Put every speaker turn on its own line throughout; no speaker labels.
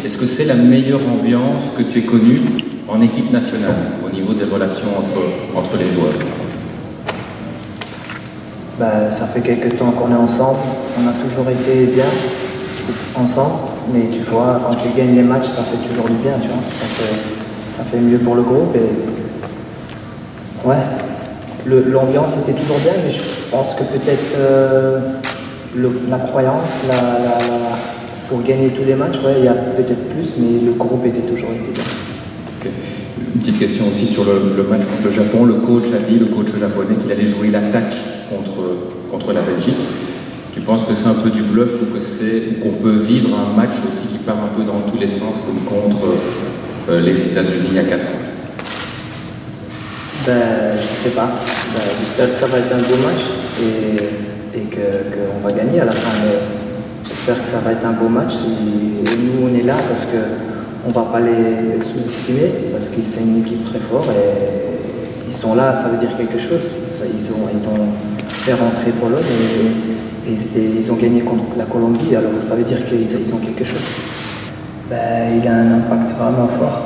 Est-ce que c'est la meilleure ambiance que tu aies connue en équipe nationale, au niveau des relations entre les joueurs?
Ben, ça fait quelques temps qu'on est ensemble, on a toujours été bien ensemble, mais tu vois, quand tu gagnes les matchs, ça fait toujours du bien, tu vois, ça fait mieux pour le groupe. Et ouais, l'ambiance était toujours bien, mais je pense que peut-être la croyance, pour gagner tous les matchs, ouais, il y a peut-être plus, mais le groupe était toujours été bien.
Okay. Une petite question aussi sur le match contre le Japon. Le coach a dit, le coach japonais, qu'il allait jouer l'attaque contre la Belgique. Tu penses que c'est un peu du bluff ou qu'on peut vivre un match aussi qui part un peu dans tous les sens comme contre les États-Unis il y a 4 ans?
Ben, je sais pas. Ben, j'espère que ça va être un beau match et qu'on va gagner à la fin. Mais j'espère que ça va être un beau match. Et nous, on est là parce qu'on ne va pas les sous-estimer, parce que c'est une équipe très forte et ils sont là, ça veut dire quelque chose. Ils ont fait rentrer Pologne et ils ont gagné contre la Colombie, alors ça veut dire qu'ils ont quelque chose. Ben, il a un impact vraiment fort.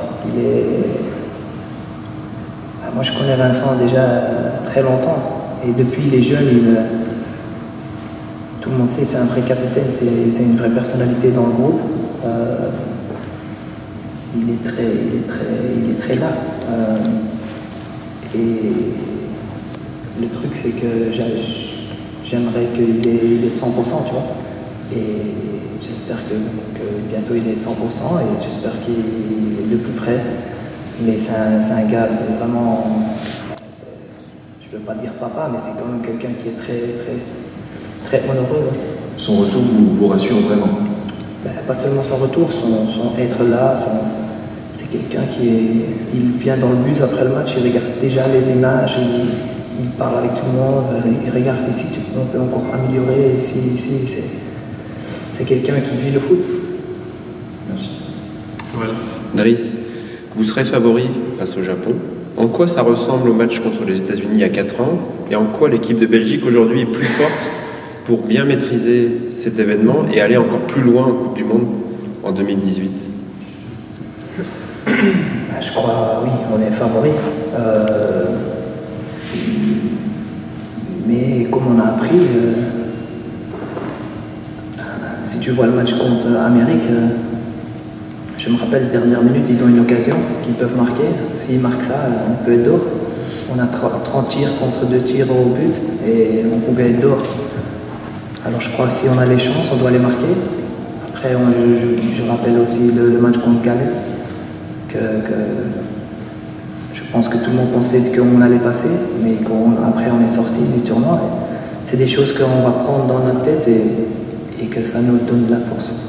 Moi je connais Vincent déjà très longtemps et depuis il est jeune, tout le monde sait c'est un vrai capitaine, c'est une vraie personnalité dans le groupe. Il est très là. Et le truc c'est que j'aimerais qu'il ait 100%, tu vois. Et j'espère que bientôt il est 100% et j'espère qu'il est le plus près. Mais c'est un gars, c'est vraiment, je ne veux pas dire papa, mais c'est quand même quelqu'un qui est très honoreux. Ouais.
Son retour vous rassure vraiment?
Ben, pas seulement son retour, son être là, c'est quelqu'un il vient dans le bus après le match, il regarde déjà les images, il parle avec tout le monde, il regarde ici, on peut encore améliorer, ici, c'est quelqu'un qui vit le foot.
Merci.
Voilà. Driss, vous serez favori face au Japon. En quoi ça ressemble au match contre les États-Unis il y a 4 ans et en quoi l'équipe de Belgique aujourd'hui est plus forte pour bien maîtriser cet événement et aller encore plus loin en Coupe du Monde en 2018?
Je crois, oui, on est favori. Mais comme on a appris, si tu vois le match contre l'Amérique, je me rappelle, dernière minute, ils ont une occasion qu'ils peuvent marquer. S'ils marquent ça, on peut être dehors. On a 30 tirs contre 2 tirs au but et on pouvait être dehors. Alors je crois que si on a les chances, on doit les marquer. Après, je rappelle aussi le match contre Galles, que je pense que tout le monde pensait qu'on allait passer, mais après on est sorti du tournoi. C'est des choses qu'on va prendre dans notre tête et que ça nous donne de la force.